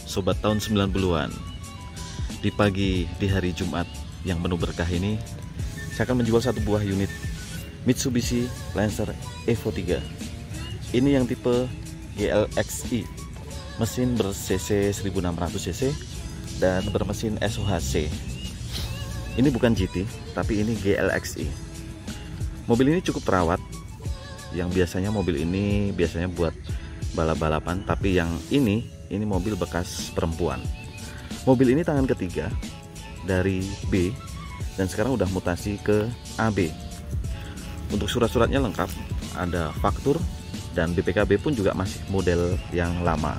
sobat tahun 90-an. Di hari Jumat yang penuh berkah ini, saya akan menjual satu buah unit Mitsubishi Lancer Evo 3. Ini yang tipe GLXi, mesin ber-cc 1600 cc dan bermesin SOHC. Ini bukan GT, tapi ini GLXi. Mobil ini cukup terawat. Yang biasanya mobil ini biasanya buat balap-balapan, tapi yang ini mobil bekas perempuan. Mobil ini tangan ketiga dari B dan sekarang udah mutasi ke AB. Untuk surat-suratnya lengkap, ada faktur dan BPKB pun juga masih model yang lama.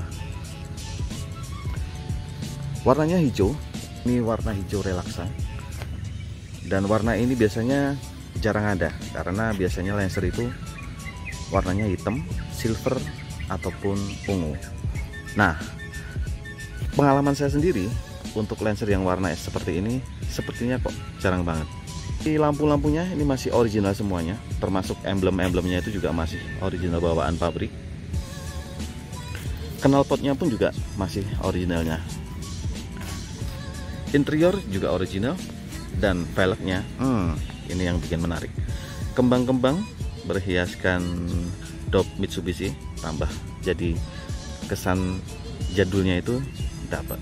Warnanya hijau, ini warna hijau relaksa. Dan warna ini biasanya jarang ada karena biasanya Lancer itu warnanya hitam, silver ataupun ungu. Nah, pengalaman saya sendiri untuk Lancer yang warna seperti ini sepertinya kok jarang banget. Di lampu-lampunya ini masih original semuanya, termasuk emblem-emblemnya itu juga masih original bawaan pabrik. Knalpotnya pun juga masih originalnya. Interior juga original dan velgnya, ini yang bikin menarik. Kembang-kembang berhiaskan dop Mitsubishi, tambah jadi kesan jadulnya itu dapat.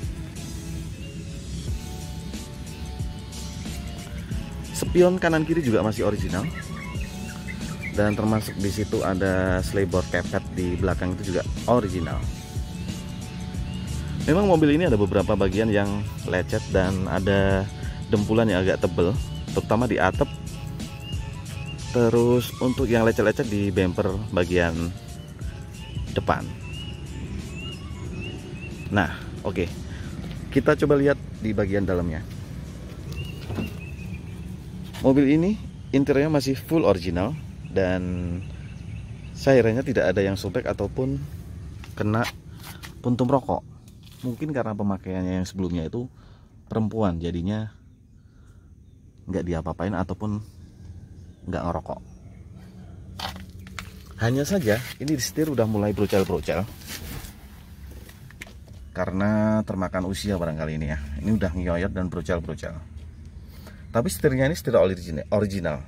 Spion kanan kiri juga masih original, dan termasuk di situ ada sleyboard kepet di belakang itu juga original. Memang mobil ini ada beberapa bagian yang lecet dan ada dempulan yang agak tebal, terutama di atap. Terus untuk yang lecet-lecet di bumper bagian depan. Nah, oke. Kita coba lihat di bagian dalamnya. Mobil ini interiornya masih full original dan sayangnya tidak ada yang sobek ataupun kena puntung rokok. Mungkin karena pemakaiannya yang sebelumnya itu perempuan, jadinya nggak diapa-apain ataupun nggak ngerokok. Hanya saja ini di setir udah mulai brocel-brocel karena termakan usia barangkali ini ya. Ini udah ngeyoyot dan brocel-brocel. Tapi setirnya ini setir original.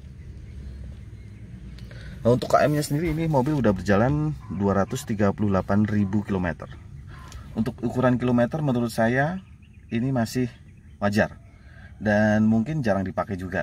Nah, untuk KM-nya sendiri ini mobil udah berjalan 238.000 km. Untuk ukuran kilometer menurut saya ini masih wajar dan mungkin jarang dipakai juga.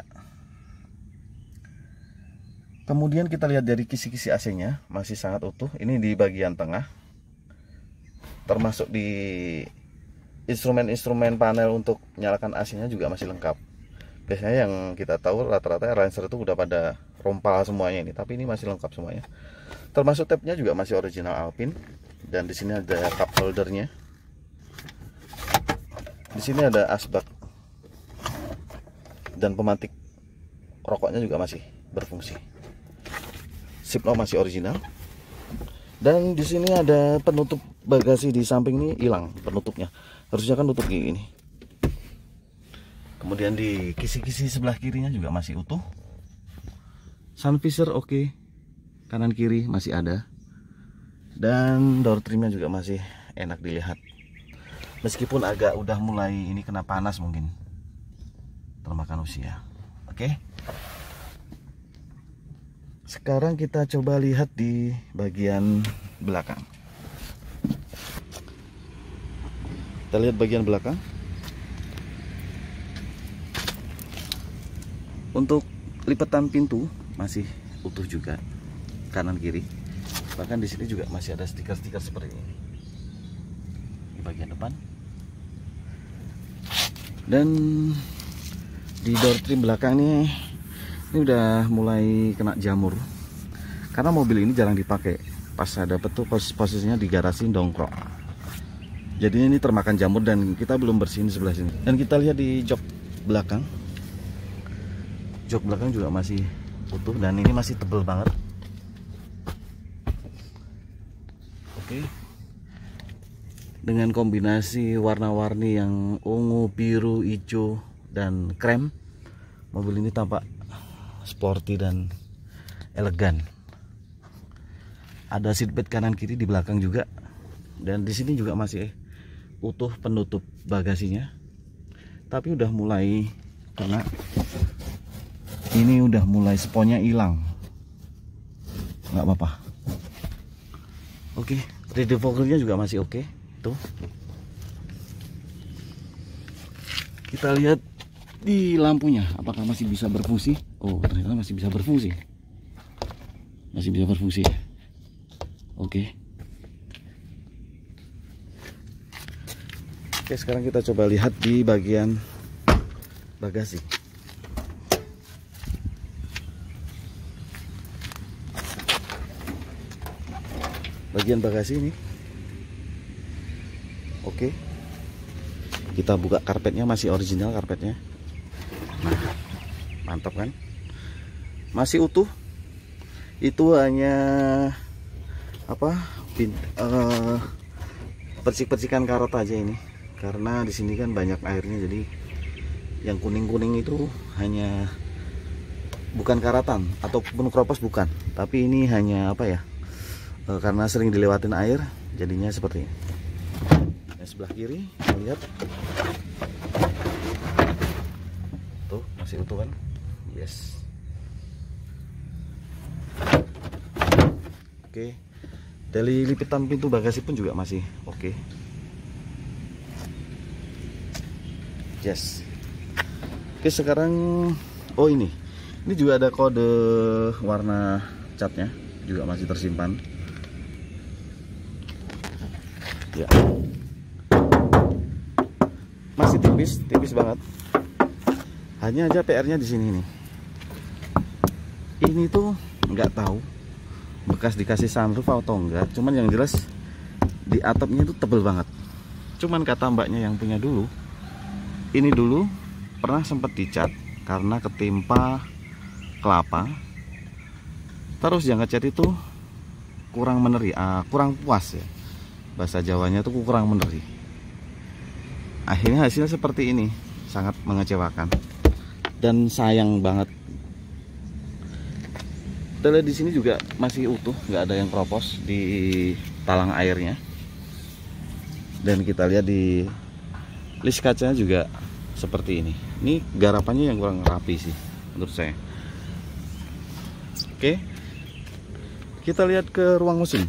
Kemudian kita lihat dari kisi-kisi AC-nya masih sangat utuh. Ini di bagian tengah, termasuk di instrumen-instrumen panel untuk nyalakan AC-nya juga masih lengkap. Biasanya yang kita tahu rata-rata Lancer itu udah pada rompal semuanya ini, tapi ini masih lengkap semuanya. Termasuk tabnya juga masih original Alpine, dan di sini ada cup holdernya. Di sini ada asbak dan pemantik rokoknya juga masih berfungsi. Seat knob masih original. Dan di sini ada penutup bagasi di samping ini hilang penutupnya. Harusnya kan tutup gini. Kemudian di kisi-kisi sebelah kirinya juga masih utuh. Sun visor oke. Kanan kiri masih ada. Dan door trimnya juga masih enak dilihat. Meskipun agak udah mulai ini kena panas mungkin. Termakan usia. Oke. Sekarang kita coba lihat di bagian belakang. Kita lihat bagian belakang. Untuk lipatan pintu masih utuh juga, kanan kiri. Bahkan di sini juga masih ada stiker-stiker seperti ini di bagian depan. Dan di door trim belakang ini udah mulai kena jamur karena mobil ini jarang dipakai. Pas saya dapet tuh posisinya di garasi dongkrok, jadinya ini termakan jamur dan kita belum bersihin sebelah sini. Dan kita lihat di jok belakang, jok belakang juga masih utuh dan ini masih tebel banget. Oke. Dengan kombinasi warna-warni yang ungu, biru, hijau, dan krem, mobil ini tampak sporty dan elegan. Ada seatbelt kanan kiri di belakang juga, dan di sini juga masih utuh penutup bagasinya, tapi udah mulai kena. Ini udah mulai sponnya hilang. Nggak apa-apa. Oke, radio fogernya juga masih oke. Tuh. Kita lihat di lampunya, apakah masih bisa berfungsi? Oh, ternyata masih bisa berfungsi. Masih bisa berfungsi. Oke. Oke, sekarang kita coba lihat di bagian bagasi. Bagian bagasi ini. Oke. Kita buka karpetnya, masih original karpetnya. Nah, mantap kan? Masih utuh. Itu hanya apa? Persik-persikan karat aja ini. Karena di sini kan banyak airnya, jadi yang kuning-kuning itu hanya bukan karatan ataupun kropos, bukan. Tapi ini hanya apa ya? Karena sering dilewatin air, jadinya seperti ini. Yang sebelah kiri, kita lihat. Tuh, masih utuh kan? Yes. Oke. Dari lipitan pintu bagasi pun juga masih oke. Yes. Oke, sekarang oh ini juga ada kode warna catnya, juga masih tersimpan. Ya. Masih tipis banget. Hanya aja PR-nya di sini nih. Ini tuh nggak tahu bekas dikasih sunroof atau enggak, cuman yang jelas di atapnya itu tebel banget. Cuman kata mbaknya yang punya dulu, ini dulu pernah sempat dicat karena ketimpa kelapa. Terus yang ngecat itu kurang meneri, kurang puas ya. Bahasa Jawanya tuh kurang meneri. Akhirnya hasilnya seperti ini, sangat mengecewakan dan sayang banget. Kita lihat di sini juga masih utuh, nggak ada yang kropos di talang airnya. Dan kita lihat di list kacanya juga seperti ini. Ini garapannya yang kurang rapi sih menurut saya. Oke, kita lihat ke ruang mesin.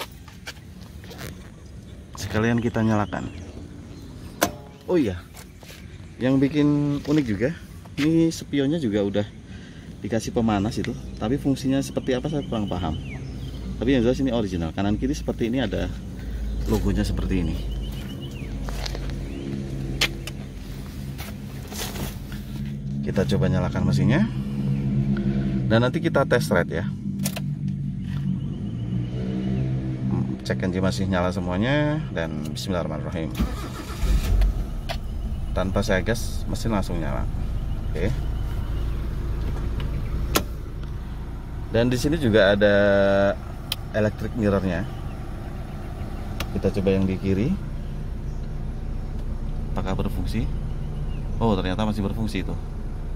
Sekalian kita nyalakan. Oh iya, yang bikin unik juga, ini spionnya juga udah dikasih pemanas itu, tapi fungsinya seperti apa saya kurang paham. Tapi yang jelas ini original. Kanan kiri seperti ini, ada logonya seperti ini. Kita coba nyalakan mesinnya, dan nanti kita test ride ya. Cek engine masih nyala semuanya, dan bismillahirrahmanirrahim. Tanpa saya gas, mesin langsung nyala. Oke. Dan di sini juga ada electric mirrornya. Kita coba yang di kiri. Apakah berfungsi? Oh, ternyata masih berfungsi itu.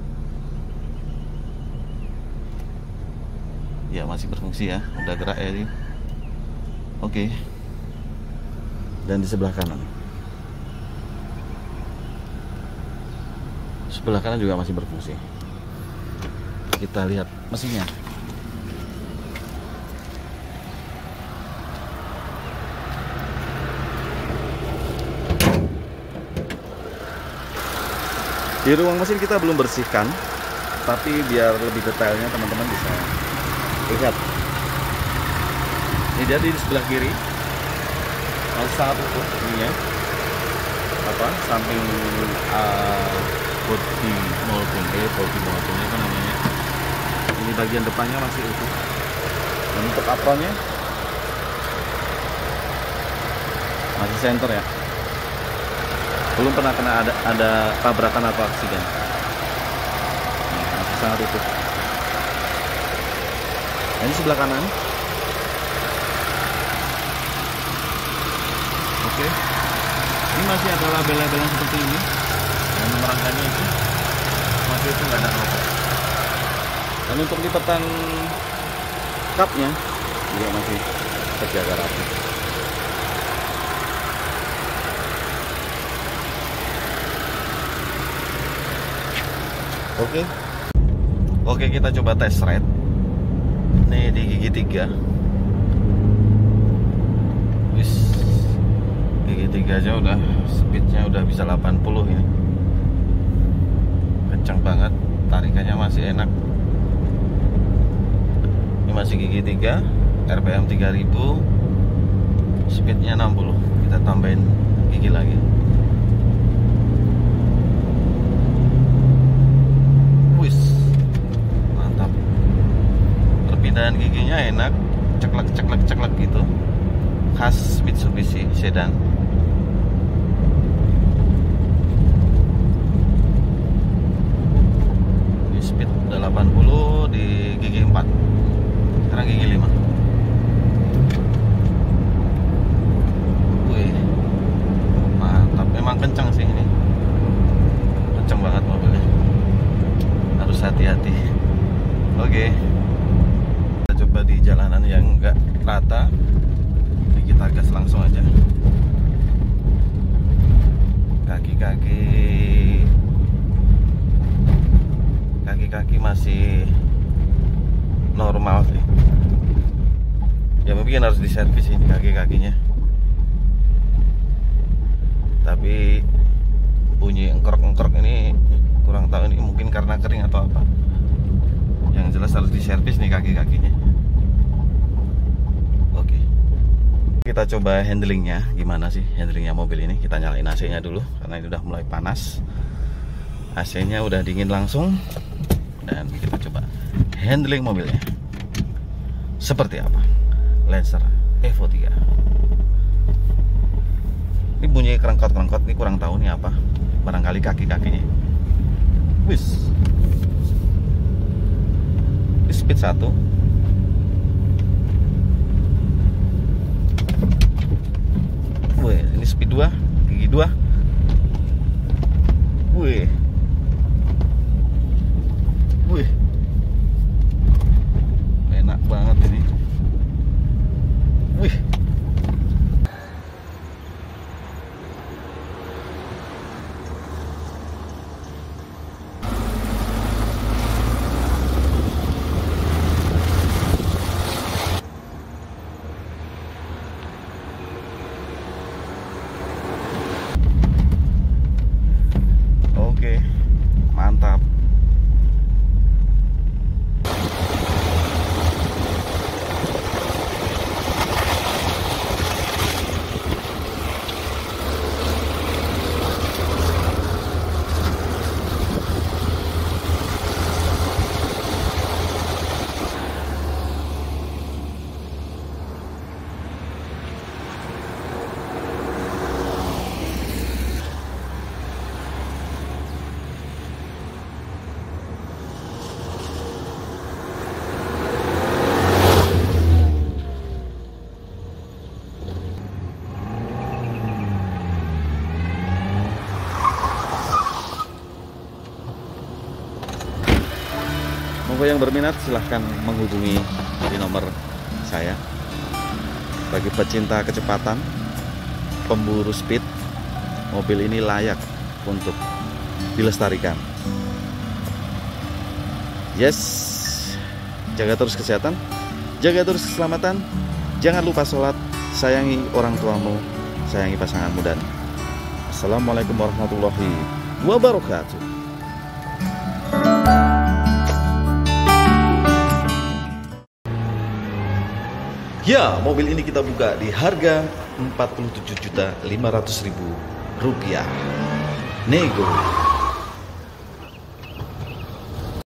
Ya, masih berfungsi ya. Udah gerak ya ini. Oke. Dan di sebelah kanan. Sebelah kanan juga masih berfungsi. Kita lihat mesinnya. Di ruang mesin kita belum bersihkan, tapi biar lebih detailnya teman-teman bisa lihat. Ini dia di sebelah kiri, masih sangat utuh ininya. Samping body molding apa namanya. Ini bagian depannya masih utuh. Dan untuk apronnya masih center ya. Belum pernah kena ada tabrakan atau aksiden. Masih sangat utuh. Ini sebelah kanan. Oke. Ini masih ada label-label yang seperti ini. Dan merangkanya itu masih itu nggak ada apa-apa. Dan untuk lipatan cupnya juga masih terjaga rapi. Oke. Oke, kita coba tes ride. Nih di gigi 3. Wis. Gigi 3 aja udah speednya udah bisa 80 ini. Kencang banget, tarikannya masih enak. Ini masih gigi 3, RPM 3000, speednya 60. Kita tambahin gigi lagi. Wis, mantap. Perpindahan giginya enak, ceklek gitu, khas Mitsubishi sedan. Di speed udah 80 di gigi 4, sekarang gigi 5. Wih, mantap. Memang kencang sih ini, kencang banget mobilnya, harus hati-hati. Oke, kita coba di jalanan yang enggak rata. Kita gas langsung aja. Kaki masih normal sih. Ya mungkin harus diservis ini kaki-kakinya. Tapi bunyi engkrok-engkrok ini kurang tahu, ini mungkin karena kering atau apa. Yang jelas harus diservis nih kaki-kakinya. Oke. Kita coba handlingnya, gimana sih handlingnya mobil ini. Kita nyalain AC-nya dulu karena ini udah mulai panas. AC-nya udah dingin langsung. Dan kita coba handling mobilnya seperti apa. Lancer Evo 3. Ini bunyi kerengkot-kerengkot, ini kurang tahu nih apa. Barangkali kaki-kakinya. Wis. Ini speed 1. Wih, ini speed 2, gigi 2. Wih. Wih. Enak banget ini. Wih. Oke, mantap. Monggo yang berminat silahkan menghubungi di nomor saya. Bagi pecinta kecepatan, pemburu speed, mobil ini layak untuk dilestarikan. Yes, jaga terus kesehatan, jaga terus keselamatan. Jangan lupa sholat, sayangi orang tuamu, sayangi pasanganmu, dan assalamualaikum warahmatullahi wabarakatuh. Ya, mobil ini kita buka di harga Rp47.500.000. Nego.